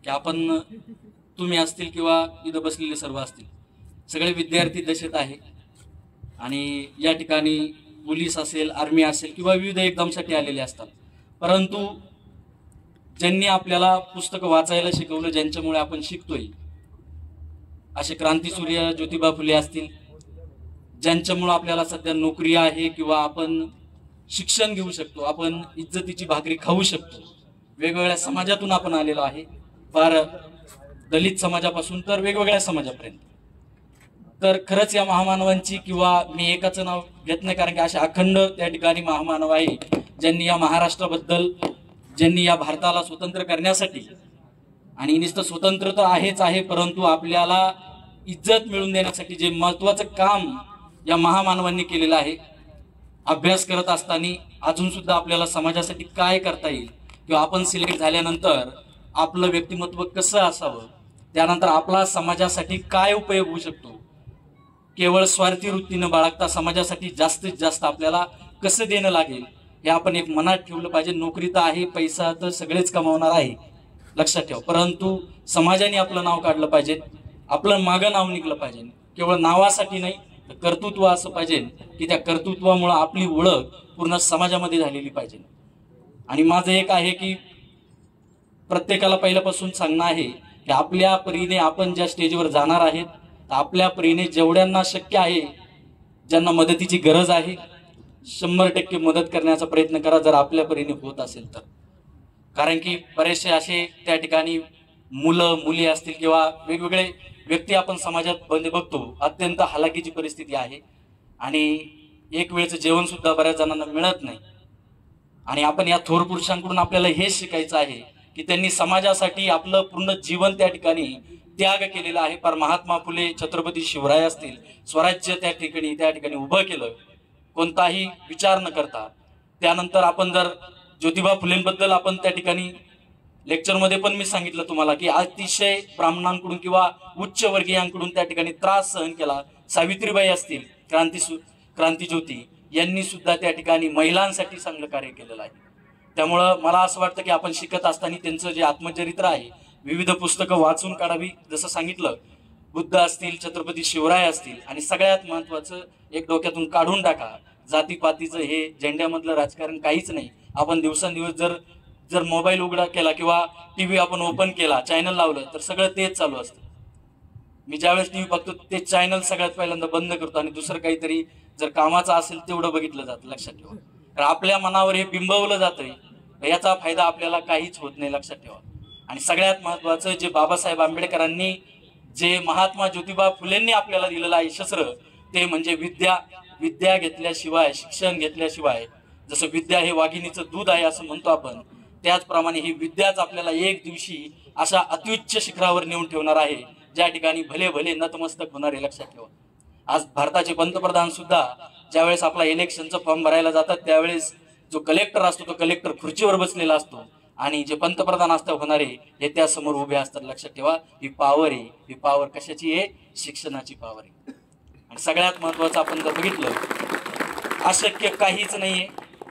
की आपण तुम्ही असतील किंवा इथं बसलेले सर्व असतील, सगळे विद्यार्थी दशेत आहे आणि या ठिकाणी पोलीस असेल, आर्मी असेल किंवा विविध एक्झामसाठी आलेले असतात. परंतु ज्यांनी आपल्याला पुस्तकं वाचायला शिकवलं, ज्यांच्यामुळे आपण शिकतोय, असे क्रांतीसूर्य ज्योतिबा फुले असतील, ज्यांच्यामुळे आपल्याला सध्या नोकरी आहे किंवा आपण शिक्षण घेऊ शकतो, आपण इज्जतीची भाकरी खाऊ शकतो. वेगवेगळ्या समाजातून आपण आलेलो आहे, फार दलित समाजापासून तर वेगवेगळ्या समाजापर्यंत. तर खरंच या महामानवांची, किंवा मी एकाचं नाव घेत नाही कारण की असे अखंड त्या ठिकाणी महामानव आहे, ज्यांनी या महाराष्ट्राबद्दल, ज्यांनी या भारताला स्वतंत्र करण्यासाठी, आणि नुसतं स्वतंत्र तर आहेच आहे, परंतु आपल्याला इज्जत मिळवून देण्यासाठी जे महत्वाचं काम या महामानवांनी केलेलं आहे. अभ्यास करत असताना अजून सुद्धा आपल्याला समाजासाठी काय करता येईल, किंवा आपण सिलेक्ट झाल्यानंतर आपलं व्यक्तिमत्व कसं असावं, त्यानंतर आपला समाजासाठी काय उपयोग होऊ शकतो, केवळ स्वार्थी वृत्तीनं बाळगता समाजासाठी जास्तीत जास्त आपल्याला कसं देणं लागेल हे आपण एक मनात ठेवलं पाहिजे. नोकरी तर आहे, पैसा तर सगळेच कमावणार आहे, लक्षात ठेवा, परंतु समाजाने आपलं नाव काढलं पाहिजे, आपलं मागं नाव निघलं पाहिजे. केवळ नावासाठी नाही, तर कर्तृत्व असं पाहिजे की त्या कर्तृत्वामुळे आपली ओळख पूर्ण समाजामध्ये झालेली पाहिजे. आणि माझं एक आहे की प्रत्येकाला पहिल्यापासून सांगणं आहे की आपल्या परीने आपण ज्या स्टेजवर जाणार आहेत, आपल्या परीने जेवढ्यांना शक्य आहे, ज्यांना मदतीची गरज आहे, 100% मदत करण्याचा प्रयत्न करा, जर आपल्या परीने होत असेल तर. कारण की बरेचसे असे त्या ठिकाणी मुलं मुली असतील किंवा वेगवेगळे व्यक्ती आपण समाजात बघतो, अत्यंत हालाकीची परिस्थिती आहे आणि एक वेळचं जेवण सुद्धा बऱ्याच जणांना मिळत नाही. आणि आपण या थोर पुरुषांकडून आपल्याला हेच शिकायचं आहे की त्यांनी समाजासाठी आपलं पूर्ण जीवन त्या ठिकाणी त्याग केलेला आहे. पर महात्मा फुले, छत्रपती शिवराय असतील, स्वराज्य त्या ठिकाणी उभं केलं, कोणताही विचार न करता. त्यानंतर आपण जर ज्योतिबा फुलेंबद्दल आपण त्या ठिकाणी लेक्चरमध्ये पण मी सांगितलं तुम्हाला की अतिशय ब्राह्मणांकडून किंवा उच्च वर्गीयांकडून त्या ठिकाणी त्रास सहन केला. सावित्रीबाई असतील, क्रांतिज्योती यांनी सुद्धा त्या ठिकाणी महिलांसाठी चांगलं कार्य केलेलं आहे. त्यामुळं मला असं वाटतं की आपण शिकत असताना त्यांचं जे आत्मचरित्र आहे, विविध पुस्तकं वाचून काढावी. जसं सांगितलं, बुद्ध असतील, छत्रपती शिवराय असतील, आणि सगळ्यात महत्वाचं एक डोक्यातून काढून टाका, जातीपातीचं हे झेंड्यामधलं राजकारण काहीच नाही. आपण दिवसेंदिवस जर मोबाईल उघडा केला किंवा टीव्ही आपण ओपन केला, चॅनल लावलं, तर सगळं तेच चालू असतं. मी ज्यावेळेस टीव्ही बघतो ते चॅनल सगळ्यात पहिल्यांदा बंद करतो आणि दुसरं काहीतरी जर कामाचं असेल तेवढं बघितलं जातं. लक्षात ठेवा, तर आपल्या मनावर हे बिंबवलं जातंय, याचा फायदा आपल्याला काहीच होत नाही, लक्षात ठेवा. आणि सगळ्यात महत्वाचं, जे बाबासाहेब आंबेडकरांनी, जे महात्मा ज्योतिबा फुलेंनी आपल्याला दिलेलं आहे शस्त्र, ते म्हणजे विद्या. विद्या घेतल्याशिवाय, शिक्षण घेतल्याशिवाय, जसं विद्या हे वाघिणीचं दूध आहे असं म्हणतो आपण, त्याचप्रमाणे ही विद्याच आपल्याला एक दिवशी अशा अत्युच्च शिखरावर नेऊन ठेवणार आहे, ज्या ठिकाणी भले भले नतमस्तक होणार आहे. लक्षात ठेवा, आज भारताचे पंतप्रधान सुद्धा ज्यावेळेस आपला इलेक्शनचा फॉर्म भरायला जातात, त्यावेळेस जो कलेक्टर असतो, तो कलेक्टर खुर्चीवर बसलेला असतो आणि जे पंतप्रधान असतात होणारे हे त्या समोर उभे असतात. लक्षात ठेवा, ही पावर आहे. ही पावर कशाची आहे? शिक्षणाची पावर आहे. आणि सगळ्यात महत्वाचं आपण जर बघितलं, अशक्य काहीच नाहीये.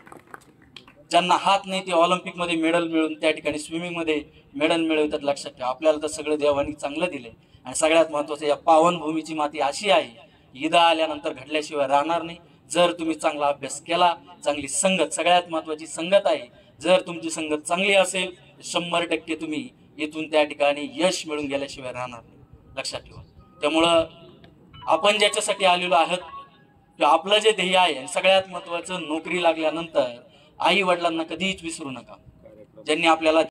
ज्यांना हात नाही ते ऑलिम्पिक मध्ये मेडल मिळवून त्या ठिकाणी स्विमिंग मध्ये मेडल मिळवतात. लक्षात ठेवा, आपल्याला तर सगळं देवानी चांगलं दिलंय. आणि सगळ्यात महत्वाचं, या पावनभूमीची माती अशी आहे, ईदा आल्यानंतर घडल्याशिवाय राहणार नाही. जर तुम्ही चांगला अभ्यास केला, चांगली संगत, सगळ्यात महत्वाची संगत आहे, जर तुमची संगत चांगली असेल, 100% तुम्ही इथून त्या ठिकाणी यश मिळून गेल्याशिवाय राहणार नाही. लक्षात ठेवा. त्यामुळं आपण ज्याच्यासाठी आलेलो आहोत, किंवा आपलं जे ध्येय आहे, सगळ्यात महत्वाचं, नोकरी लागल्यानंतर आई वडिलांना कधीच विसरू नका, ज्यांनी आपल्याला